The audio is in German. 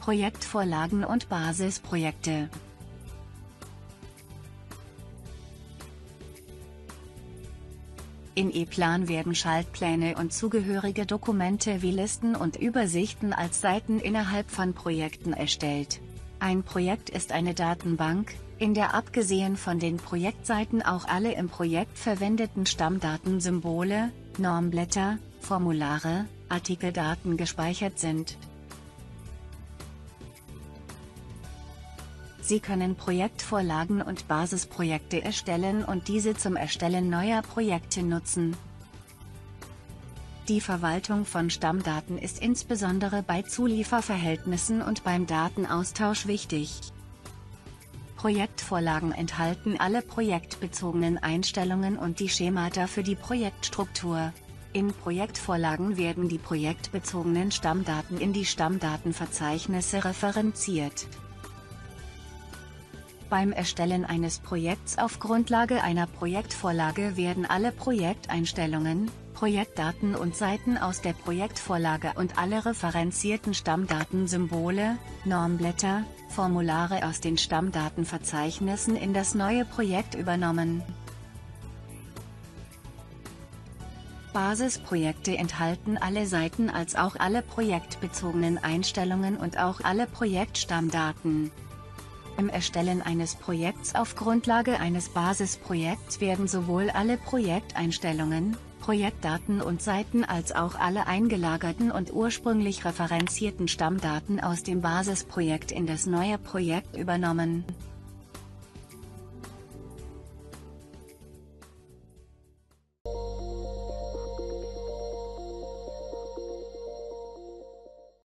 Projektvorlagen und Basisprojekte. In ePlan werden Schaltpläne und zugehörige Dokumente wie Listen und Übersichten als Seiten innerhalb von Projekten erstellt. Ein Projekt ist eine Datenbank, in der abgesehen von den Projektseiten auch alle im Projekt verwendeten Stammdatensymbole, Normblätter, Formulare, Artikeldaten gespeichert sind. Sie können Projektvorlagen und Basisprojekte erstellen und diese zum Erstellen neuer Projekte nutzen. Die Verwaltung von Stammdaten ist insbesondere bei Zulieferverhältnissen und beim Datenaustausch wichtig. Projektvorlagen enthalten alle projektbezogenen Einstellungen und die Schemata für die Projektstruktur. In Projektvorlagen werden die projektbezogenen Stammdaten in die Stammdatenverzeichnisse referenziert. Beim Erstellen eines Projekts auf Grundlage einer Projektvorlage werden alle Projekteinstellungen, Projektdaten und Seiten aus der Projektvorlage und alle referenzierten Stammdatensymbole, Normblätter, Formulare aus den Stammdatenverzeichnissen in das neue Projekt übernommen. Basisprojekte enthalten alle Seiten als auch alle projektbezogenen Einstellungen und auch alle Projektstammdaten. Im Erstellen eines Projekts auf Grundlage eines Basisprojekts werden sowohl alle Projekteinstellungen, Projektdaten und Seiten als auch alle eingelagerten und ursprünglich referenzierten Stammdaten aus dem Basisprojekt in das neue Projekt übernommen.